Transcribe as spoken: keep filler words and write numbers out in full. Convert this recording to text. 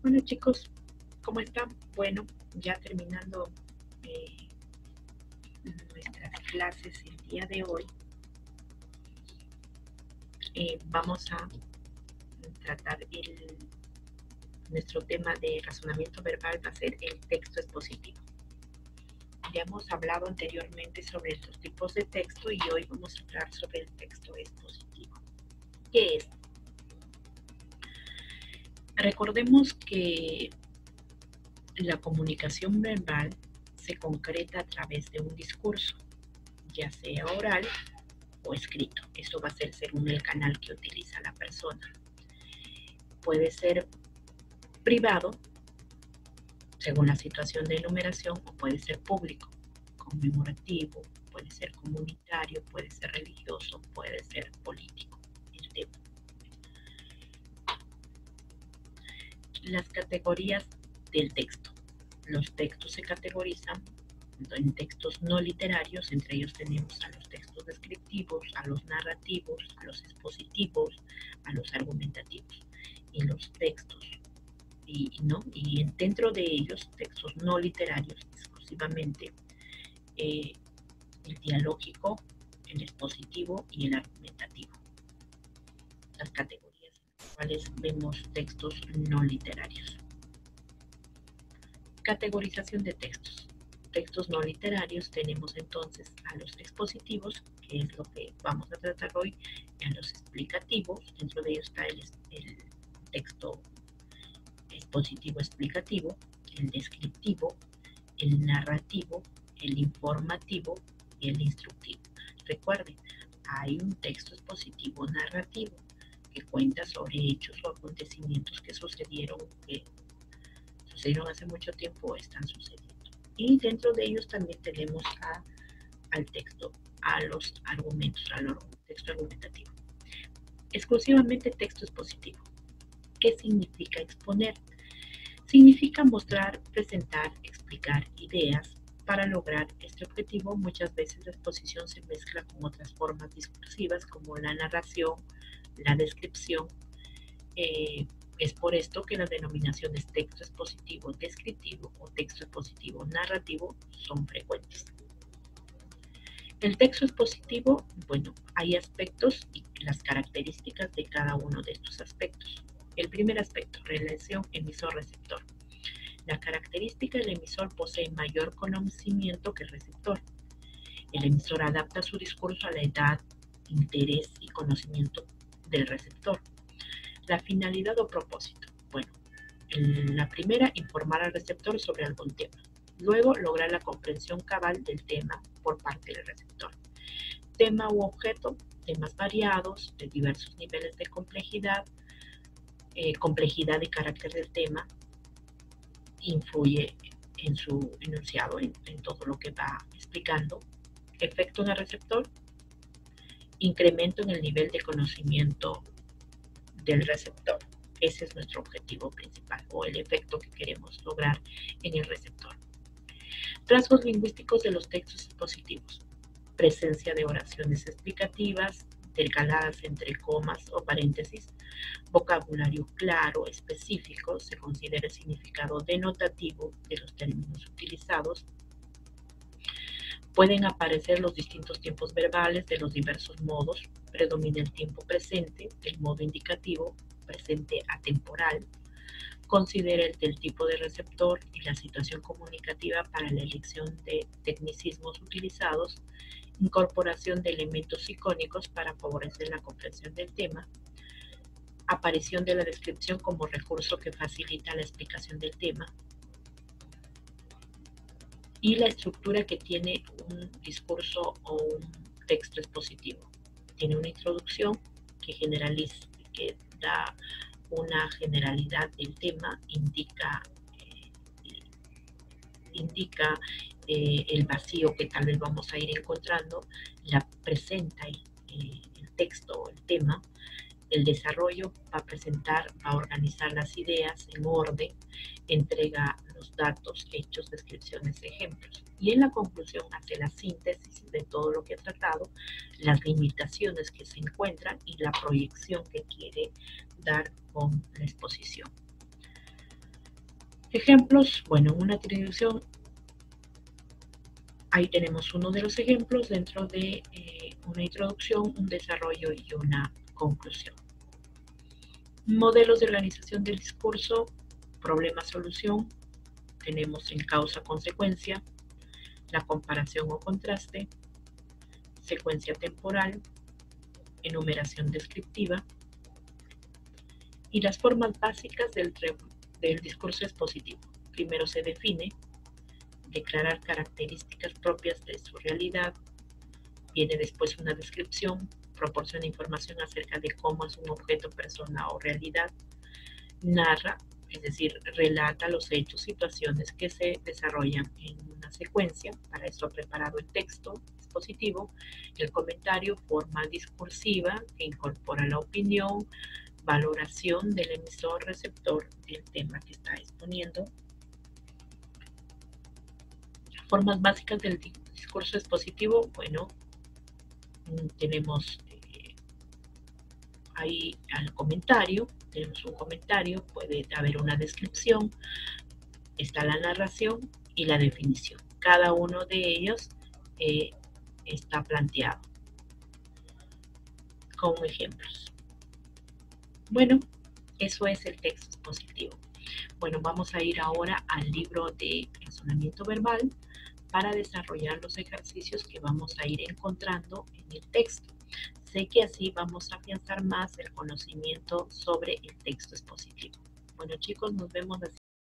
Bueno chicos, ¿cómo están? Bueno, ya terminando eh, nuestras clases el día de hoy, eh, vamos a tratar el, nuestro tema de razonamiento verbal, va a ser el texto expositivo. Ya hemos hablado anteriormente sobre estos tipos de texto y hoy vamos a hablar sobre el texto expositivo. ¿Qué es? Recordemos que la comunicación verbal se concreta a través de un discurso, ya sea oral o escrito. Esto va a ser según el canal que utiliza la persona. Puede ser privado, según la situación de enumeración, o puede ser público, conmemorativo, puede ser comunitario, puede ser religioso, puede ser político. El tema. Las categorías del texto. Los textos se categorizan en textos no literarios, entre ellos tenemos a los textos descriptivos, a los narrativos, a los expositivos, a los argumentativos. Y los textos, y, ¿no? y dentro de ellos, textos no literarios exclusivamente, eh, el dialógico, el expositivo y el argumentativo. Las categorías en las cuales vemos textos no literarios. Categorización de textos. Textos no literarios tenemos entonces a los expositivos, que es lo que vamos a tratar hoy, a los explicativos, dentro de ellos está el, el texto expositivo explicativo, el descriptivo, el narrativo, el informativo y el instructivo. Recuerden, hay un texto expositivo narrativo que cuenta sobre hechos o acontecimientos que sucedieron, que sucedieron hace mucho tiempo o están sucediendo. Y dentro de ellos también tenemos a, al texto, a los argumentos, al texto argumentativo. Exclusivamente texto expositivo. ¿Qué significa exponer? Significa mostrar, presentar, explicar ideas. Para lograr este objetivo, muchas veces la exposición se mezcla con otras formas discursivas como la narración, la descripción. Eh, es por esto que las denominaciones texto expositivo descriptivo o texto expositivo narrativo son frecuentes. El texto expositivo, bueno, hay aspectos y las características de cada uno de estos aspectos. El primer aspecto, relación emisor-receptor. La característica del emisor posee mayor conocimiento que el receptor. El emisor adapta su discurso a la edad, interés y conocimiento del receptor. La finalidad o propósito. Bueno, la primera, informar al receptor sobre algún tema. Luego, lograr la comprensión cabal del tema por parte del receptor. Tema u objeto, temas variados, de diversos niveles de complejidad, eh, complejidad y carácter del tema, influye en su enunciado, en, en todo lo que va explicando. Efecto en el receptor, incremento en el nivel de conocimiento del receptor. Ese es nuestro objetivo principal o el efecto que queremos lograr en el receptor. Rasgos lingüísticos de los textos expositivos. Presencia de oraciones explicativas, intercaladas entre comas o paréntesis, vocabulario claro, específico, se considera el significado denotativo de los términos utilizados. Pueden aparecer los distintos tiempos verbales de los diversos modos. Predomina el tiempo presente, el modo indicativo, presente atemporal. Considera el del tipo de receptor y la situación comunicativa para la elección de tecnicismos utilizados. Incorporación de elementos icónicos para favorecer la comprensión del tema. Aparición de la descripción como recurso que facilita la explicación del tema. Y la estructura que tiene un discurso o un texto expositivo. Tiene una introducción que generaliza, que da una generalidad del tema, indica, eh, indica eh, el vacío que tal vez vamos a ir encontrando, la presenta eh, el texto, el tema. El desarrollo va a presentar, va a organizar las ideas en orden, entrega los datos, hechos, descripciones, ejemplos. Y en la conclusión hace la síntesis de todo lo que ha tratado, las limitaciones que se encuentran y la proyección que quiere dar con la exposición. Ejemplos, bueno, una atribución, ahí tenemos uno de los ejemplos dentro de eh, una introducción, un desarrollo y una conclusión. Modelos de organización del discurso, problema-solución, tenemos en causa-consecuencia, la comparación o contraste, secuencia temporal, enumeración descriptiva y las formas básicas del, del discurso expositivo. Primero se define, declarar características propias de su realidad, viene después una descripción, proporciona información acerca de cómo es un objeto, persona o realidad, narra, es decir, relata los hechos, situaciones que se desarrollan en una secuencia, para eso ha preparado el texto expositivo, el comentario, forma discursiva que incorpora la opinión, valoración del emisor receptor del tema que está exponiendo. Formas básicas del discurso expositivo, bueno, tenemos eh, ahí al comentario, tenemos un comentario, puede haber una descripción, está la narración y la definición. Cada uno de ellos eh, está planteado con ejemplos. Bueno, eso es el texto expositivo. Bueno, vamos a ir ahora al libro de razonamiento verbal para desarrollar los ejercicios que vamos a ir encontrando en el texto. Sé que así vamos a afianzar más el conocimiento sobre el texto expositivo. Bueno, chicos, nos vemos así.